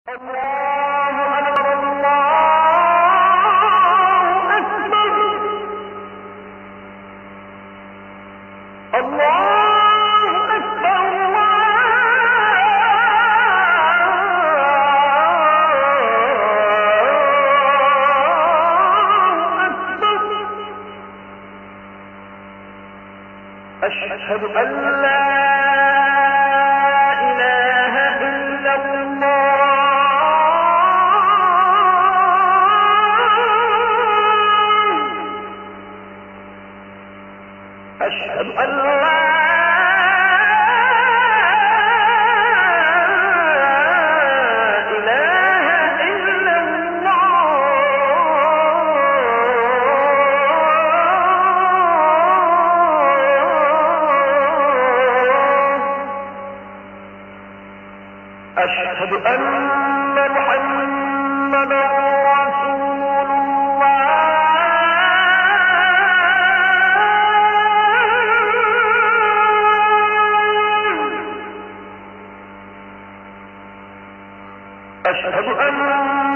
أشهد أن لا إله إلا الله أشهد أن لا إله إلا الله أشهد أن محمدا رسول الله أشهد أن